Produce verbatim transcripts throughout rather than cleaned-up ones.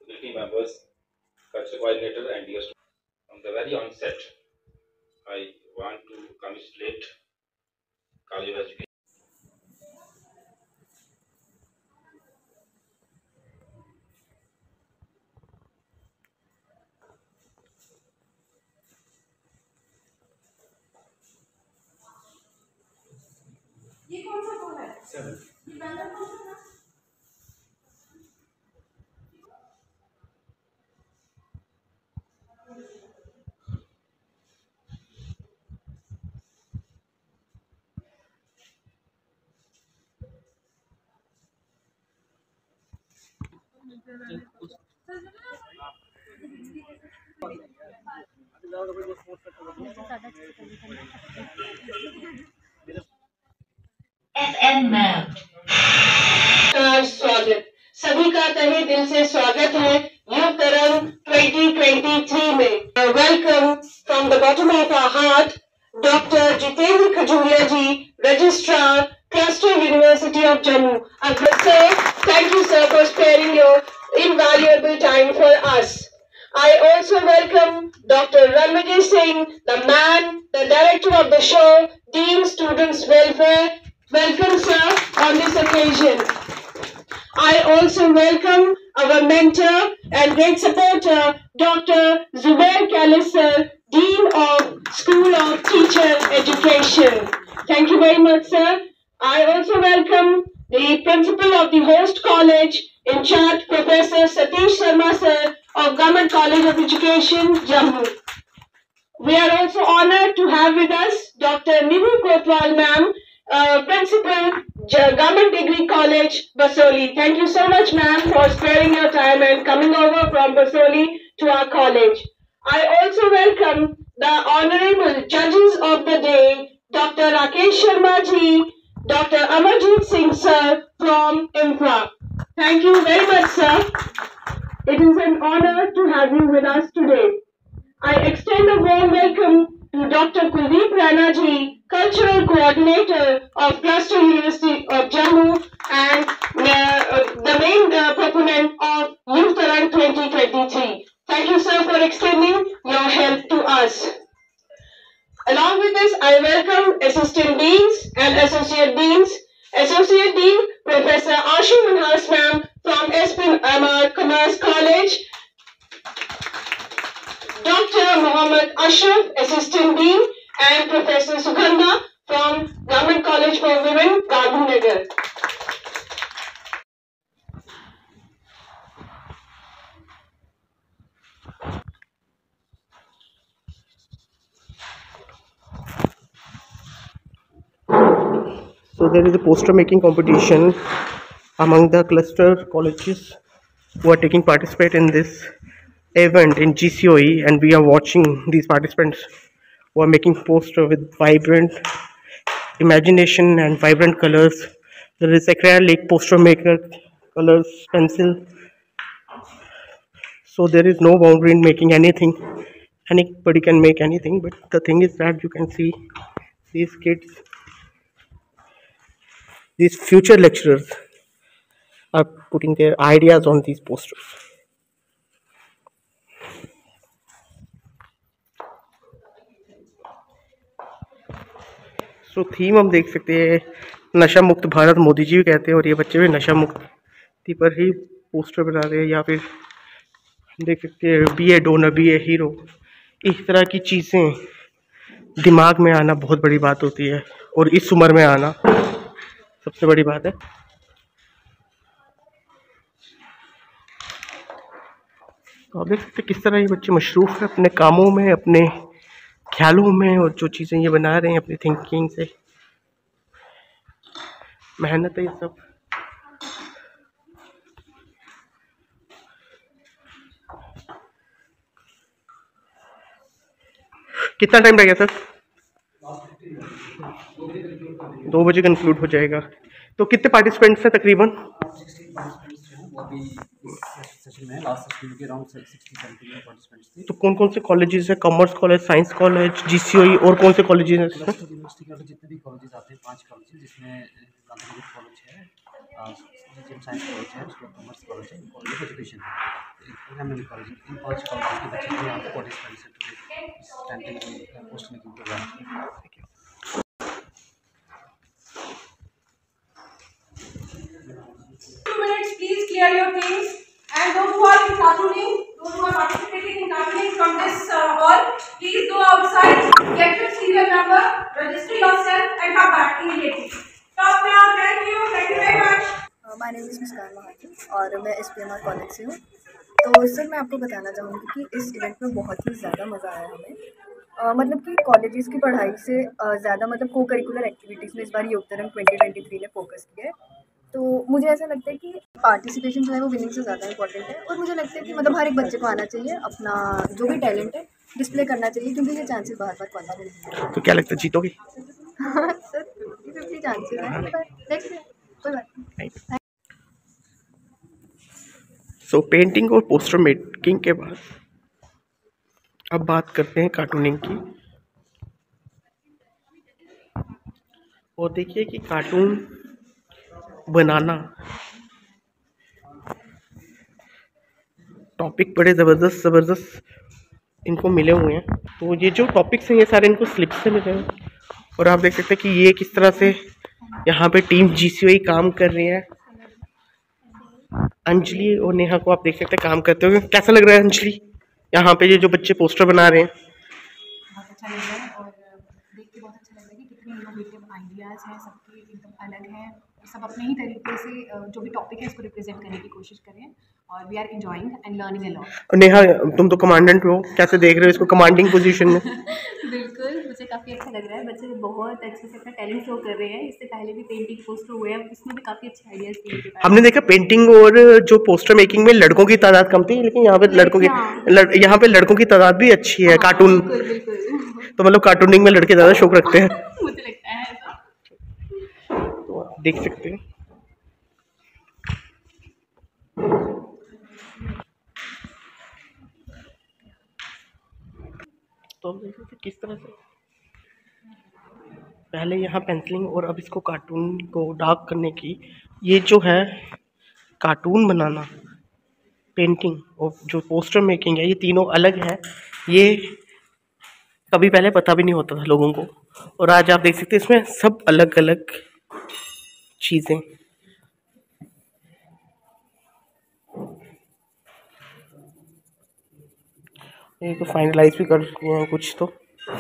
faculty members, culture coordinator, and dear students. From the very onset, I want to congratulate College of Education. ये कौन सा phone है? Seven. ये बैंडर कौन सा था? एफ एम मैम स्वागत सभी का तहे दिल से स्वागत है युग तरंग twenty twenty-three में welcome from the bottom of our heart doctor Jitendra Khajuria ji registrar cluster university of Jammu sir thank you sir for sparing your invaluable time for us. I also welcome Doctor Ranvijay Singh, the man, the director of the show, Dean Students Welfare. Welcome, sir, on this occasion. I also welcome our mentor and great supporter, Doctor Zubair Khalis, sir, Dean of School of Teacher Education. Thank you very much, sir. I also welcome the principal of the host college, in charge Professor Satish Sharma, sir, of Government College of Education, Jammu. We are also honored to have with us Doctor Nidhi Kotwal, ma'am, uh, Principal, Government Degree College, Basoli. Thank you so much, ma'am, for sparing your time and coming over from Basoli to our college. I also welcome the honorable judges of the day, Doctor Rakesh Sharma ji, Doctor Amarjeet Singh, sir, from Infra. Thank you very much, sir. It is an honor to have you with us today. I extend a warm welcome to Doctor Kuldeep Rana ji, Cultural Coordinator of Cluster University of Jammu and uh, the main uh, proponent of Youth Tarang twenty twenty-three. Thank you, sir, for extending your help to us. Along with this, I welcome Assistant Deans and Associate Deans. Associate Dean, Professor Ashu Manhas, ma'am, from S P M R Commerce College. Doctor Muhammad Ashraf, Assistant Dean, and Professor Sugandha from Government College for Women, Gandhinagar. So there is a poster making competition among the cluster colleges who are taking participate in this event in G C O E, and we are watching these participants who are making poster with vibrant imagination and vibrant colors. There is acrylic poster maker, colors, pencil. So there is no boundary in making anything. Anybody can make anything, but the thing is that you can see these kids, these future lecturers are putting their ideas on these posters. So so, theme हम देख सकते हैं नशा मुक्त भारत, मोदी जी भी कहते हैं, और ये बच्चे भी नशा मुक्ति पर ही पोस्टर बना रहे हैं, या फिर देख सकते हैं be a donor, be a hero. इस तरह की चीज़ें दिमाग में आना बहुत बड़ी बात होती है, और इस उम्र में आना सबसे बड़ी बात है। तो आप देख सकते किस तरह ये बच्चे मशरूफ़ है अपने कामों में, अपने ख्यालों में, और जो चीज़ें ये बना रहे हैं अपनी थिंकिंग से। मेहनत है ये सब। कितना टाइम रह गया सर? दो बजे कंक्लूड हो जाएगा। तो कितने पार्टिसिपेंट्स हैं तकरीबन? तो कौन कौन से कॉलेजेस हैं? Commerce college, science college, GCOE, और कौन से कॉलेजेस हैं? यूनिवर्सिटी के जितने भी कॉलेजेस आते हैं, पांच कॉलेज जिसमें गांधीनगर कॉलेज है, साइंस कॉलेज है, उसके बाद कॉमर्स कॉलेज है, कॉलेज ऑफ एजुकेशन है। एग्जाम कॉलेज इन पाँच कॉलेज के बच्चे को यहाँ पे पार्टिसिपेंट से post making programme. Two minutes, please clear your things. And those who are in cartooning, those who are participating in cartooning from this uh, hall, please go outside, get your serial number, register yourself, and come back immediately. Stop now. Thank you. Thank you very much. My name is Muskan Mahajan और मैं S P M R college से हूँ। तो sir मैं आपको बताना चाहूँगी कि इस इवेंट में बहुत ही ज़्यादा मज़ा आया हमें। uh, मतलब कि कॉलेजेस की पढ़ाई से uh, ज़्यादा मतलब को करिकुलर एक्टिविटीज़ में इस बार Yog Tarang twenty twenty three ने फोकस किया है। तो मुझे ऐसा लगता है कि पार्टिसिपेशन जो है वो विनिंग से ज़्यादा इंपॉर्टेंट है और मुझे लगता है कि मतलब हर एक बच्चे को आना चाहिए, अपना जो भी टैलेंट है डिस्प्ले करना चाहिए, क्योंकि ये चांसेस बार बार कॉलेज में नहीं है। तो क्या लगता है जीतोगे? सर फिफ्टी फिफ्टी चांसेस हैं, पर देखते हैं, कोई बात नहीं। सो पेंटिंग और पोस्टर मेकिंग के बाद अब बात करते हैं कार्टूनिंग की। और देखिए कि कार्टून बनाना टॉपिक बड़े ज़बरदस्त ज़बरदस्त इनको मिले हुए हैं। तो ये जो टॉपिक्स हैं ये सारे इनको स्लिप से मिले हैं और आप देख सकते हैं कि ये किस तरह से यहाँ पे टीम जीसीओई काम कर रही है। अंजलि और नेहा को आप देख सकते हैं काम करते हुए। कैसा लग रहा है अंजलि, यहाँ पे ये जो बच्चे पोस्टर बना रहे हैं? बहुत अच्छा लग रहा है और देख के बहुत अच्छा लग रहा है कि कितने इनोवेटिव आइडियाज़ हैं, सबके एकदम अलग हैं, सब अपने ही तरीके से जो भी टॉपिक है उसको रिप्रेजेंट करने की कोशिश करें और we are enjoying and learning a lot. और नेहा तुम तो कमांडेंट हो, कैसे देख रहे हो इसको कमांडिंग पोजीशन में? बिल्कुल, मुझे काफ़ी अच्छा लग रहा है, बच्चे बहुत अच्छे से अपना टैलेंट शो कर रहे हैं। इससे पहले भी पेंटिंग पोस्टर हुए हैं, उसमें भी काफ़ी अच्छे आइडियाज़ थे। हमने देखा पेंटिंग और जो पोस्टर मेकिंग में लड़कों की तादाद कम थी, लेकिन यहाँ पे लड़कों की लड़, यहाँ पे लड़कों की तादाद भी अच्छी है। कार्टून तो मतलब कार्टूनिंग में लड़के ज़्यादा शौक रखते हैं। मुझे लगता है ऐसा। तो आप देख सकते हैं तो हम देख सकते किस तरह से पहले यहाँ पेंसिलिंग और अब इसको कार्टून को डार्क करने की, ये जो है कार्टून बनाना, पेंटिंग और जो पोस्टर मेकिंग है, ये तीनों अलग है। ये कभी पहले पता भी नहीं होता था लोगों को और आज आप देख सकते हैं इसमें सब अलग अलग चीज़ें। ये तो फाइनलाइज भी कर दिए हैं कुछ तो।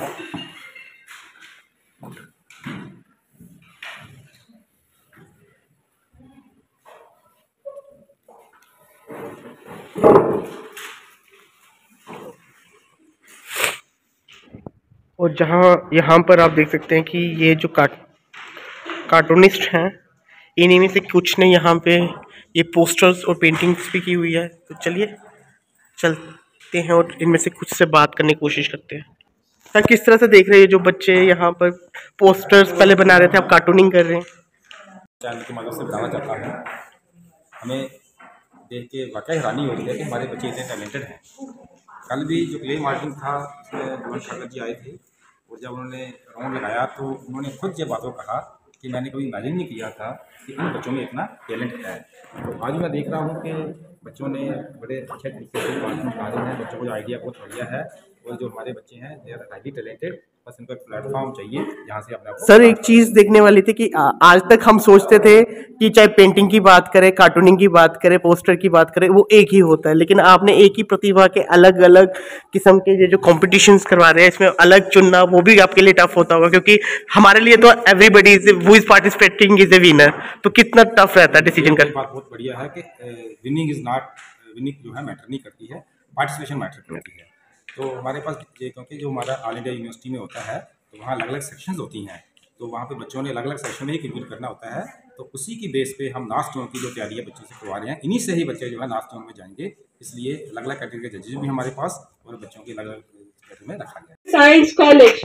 और जहाँ यहाँ पर आप देख सकते हैं कि ये जो कार्ट कार्टूनिस्ट हैं, इन्हीं से कुछ ने यहाँ पे ये पोस्टर्स और पेंटिंग्स भी की हुई है। तो चलिए चलते हैं और इनमें से कुछ से बात करने की कोशिश करते हैं। सर किस तरह से देख रहे हैं जो बच्चे यहाँ पर पोस्टर्स पहले बना रहे थे, अब कार्टूनिंग कर रहे हैं? चैनल की मदद से बताना चाहता हूँ, हमें देख के वाकई हैरानी हो रही है कि हमारे बच्चे इतने टैलेंटेड हैं। कल भी जो क्ले मार्किंग था उसमें भुवन ठाकुर जी आए थे और जब उन्होंने राउंड लगाया तो उन्होंने खुद ये बातों कहा कि मैंने कभी इमेजिन नहीं किया था कि इन बच्चों में इतना टैलेंट है। तो आज मैं देख रहा हूँ कि बच्चों ने बड़े अच्छे तरीके से मार्किंग निकाल रहे हैं, बच्चों को जो आइडिया बहुत बढ़िया है और जो हमारे बच्चे हैं दे आर हाईली टैलेंटेड। बस इनको एक प्लेटफॉर्म चाहिए जहाँ से अपने। सर एक चीज़ देखने वाली थी कि आ, आज तक हम सोचते थे कि चाहे पेंटिंग की बात करें, कार्टूनिंग की बात करें, पोस्टर की बात करें, वो एक ही होता है, लेकिन आपने एक ही प्रतिभा के अलग अलग किस्म के ये जो कॉम्पिटिशन्स करवा रहे हैं, इसमें अलग चुनना वो भी आपके लिए टफ होता होगा, क्योंकि हमारे लिए तो everybody is who is participating is a winner. तो कितना टफ रहता है डिसीजन करना? बात बहुत बढ़िया है कि विनिंग इज नॉट विनिंग जो है मैटर नहीं करती है, पार्टिसिपेशन मैटर करती है। तो हमारे पास ये क्योंकि जो हमारा ऑल इंडिया यूनिवर्सिटी में होता है तो वहाँ अलग अलग सेक्शंस होती हैं, तो वहाँ पे बच्चों ने अलग अलग सेक्शन में ही कंप्लीट करना होता है। तो उसी की बेस पे हम लास्ट टर्म की जो तैयारी है बच्चों से करवा रहे हैं, इन्हीं से ही बच्चे जो है लास्ट टर्म में जाएंगे। इसलिए अलग अलग कैटेगरी के जजेस भी हमारे पास और बच्चों की अलग अलग कैटेगरी में रखा गया। Science college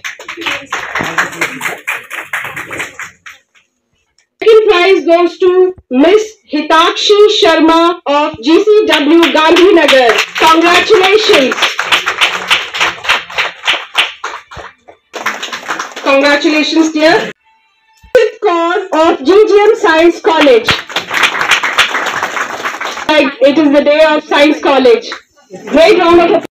second prize goes to Miss Hitakshi Sharma of G C W Gandhinagar. Congratulations. Congratulations, dear. Fifth call of G G M Science College. Like it is the day of Science College. Great round of applause.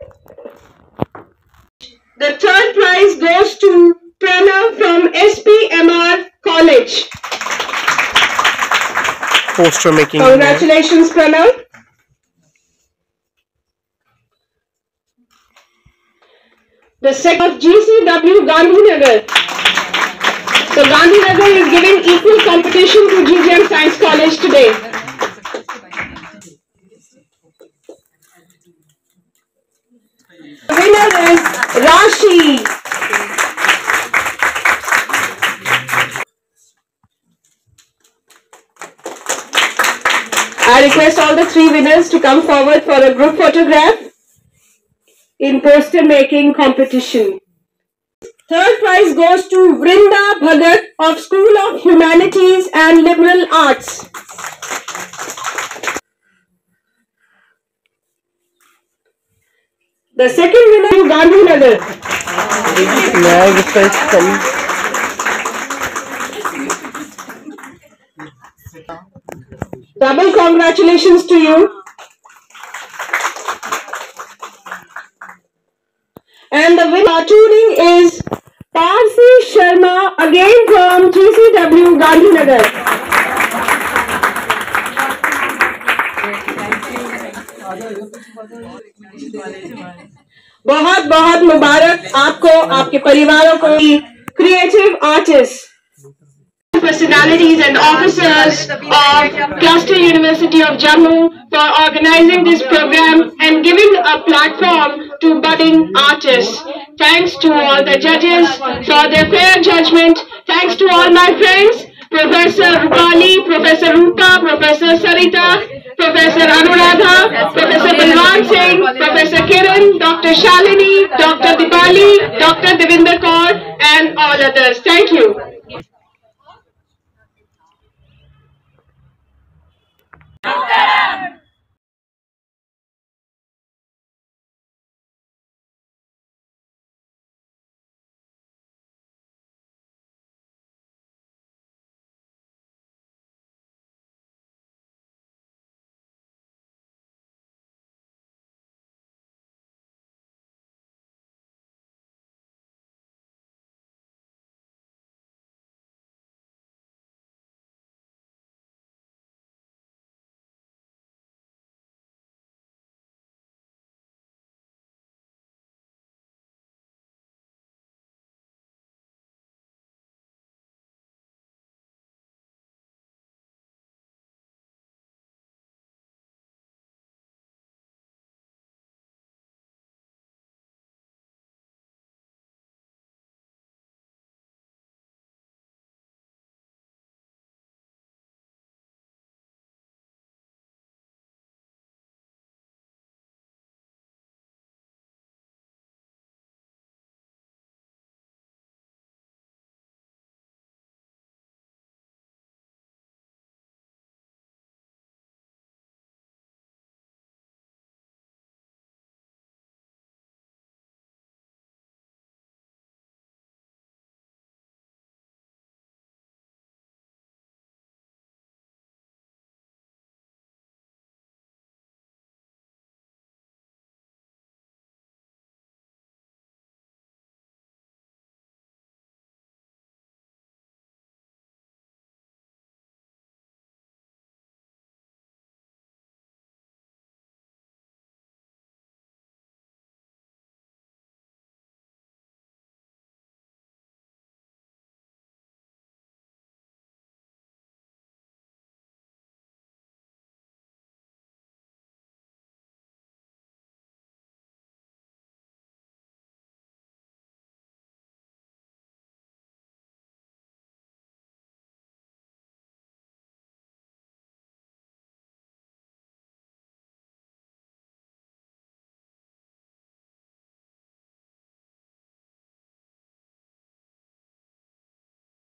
The third prize goes to Pranav from S P M R College. Poster making. Congratulations, Pranav. The second of G C W Gandhinagar. So Gandhinagar is giving equal competition to G G M Science College today. The winner is Rashi. I request all the three winners to come forward for a group photograph in poster making competition. Third prize goes to Vrinda Bhagat of School of Humanities and Liberal Arts. The second winner is Gandhinagar. Double congratulations to you. And the winner cartooning is Parsi Sharma, again from G C W Gandhinagar. बहुत बहुत मुबारक आपको, आपके परिवारों को, creative artist, personalities and officers of Cluster University of Jammu for organizing this program and giving a platform to budding artists. Thanks to all the judges for their fair judgment. Thanks to all my friends, Professor Rupali, Professor Rupa, Professor Sarita, Professor Anuradha, Professor Balwan Singh, Professor Kiran, Doctor Shalini, Doctor Dipali, Doctor Devinder Kaur and all others. Thank you.